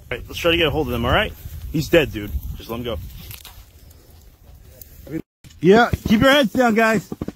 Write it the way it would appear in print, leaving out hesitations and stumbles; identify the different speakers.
Speaker 1: right, let's try to get a hold of him, all right? He's dead, dude. Just let him go.
Speaker 2: Yeah, keep your heads down, guys.